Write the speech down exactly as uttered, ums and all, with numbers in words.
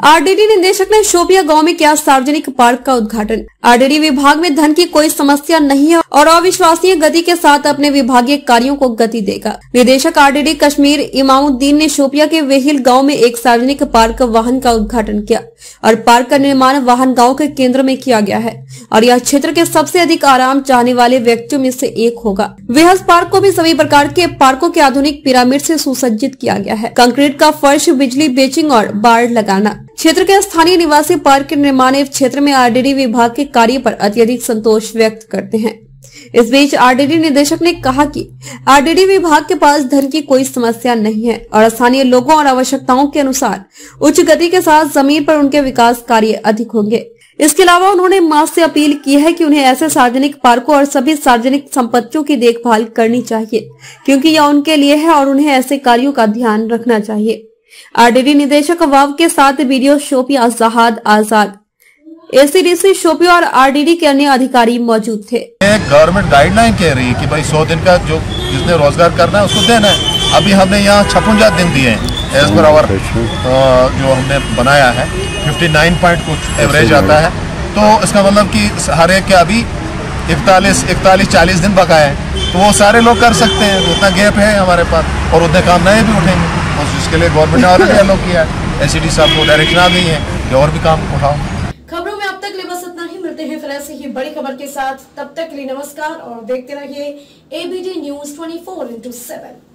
RDD निदेशक ने शोपिया गांव में किया सार्वजनिक पार्क का उद्घाटन। आरडीडी विभाग में धन की कोई समस्या नहीं है और अविश्वसनीय गति के साथ अपने विभागीय कार्यों को गति देगा। निदेशक आरडीडी कश्मीर इमामुद्दीन ने शोपिया के वेहिल गांव में एक सार्वजनिक पार्क वाहन का उद्घाटन किया और पार्क का निर्माण वाहन गांव के केंद्र में किया गया है और यह क्षेत्र के सबसे अधिक आराम चाहने वाले व्यक्तियों में से एक होगा। वेहस पार्क को भी सभी प्रकार के पार्कों के आधुनिक पिरामिड से सुसज्जित किया गया है। कंक्रीट का फर्श, बिजली बेचिंग और बाड़ लगाना। क्षेत्र के स्थानीय निवासी पार्क के निर्माण क्षेत्र में आरडीडी विभाग के कार्य पर अत्यधिक संतोष व्यक्त करते हैं। इस बीच आरडीडी निदेशक ने कहा कि आरडीडी विभाग के पास धन की कोई समस्या नहीं है और स्थानीय लोगों और आवश्यकताओं के अनुसार उच्च गति के साथ जमीन पर उनके विकास कार्य अधिक होंगे। इसके अलावा उन्होंने मास से अपील की है कि उन्हें ऐसे सार्वजनिक पार्कों और सभी सार्वजनिक संपत्तियों की देखभाल करनी चाहिए, क्योंकि यह उनके लिए है और उन्हें ऐसे कार्यों का ध्यान रखना चाहिए। आरडीडी निदेशक वाव के साथ वीडियो शोपिया जहाद आजाद, एसीडीसी शोपिया और आरडीडी के अन्य अधिकारी मौजूद थे। गवर्नमेंट गाइडलाइन कह रही है कि भाई सौ दिन का जो जिसने रोजगार करना है उसको देना है। अभी हमने यहाँ छप्पन दिन दिए हैं एज पर आवर जो हमने बनाया है उनसठ पॉइंट कुछ एवरेज आता है। तो इसका मतलब कि हर एक के अभी इकतालीस इकतालीस चालीस दिन बकाया है, तो वो सारे लोग कर सकते हैं। उतना गैप है हमारे पास और उतने काम नए भी उठेंगे और जिसके लिए गवर्नमेंट ने ऑलरेडी अलॉट किया है। एसीडी साहब को डायरेक्शन आ गई है कि और भी काम उठाओ। खबरों में अब तक ले बस इतना ही। मिलते हैं फिर ऐसे ही बड़ी खबर के साथ, तब तक के लिए नमस्कार और देखते रहिए ABD news twenty four into seven.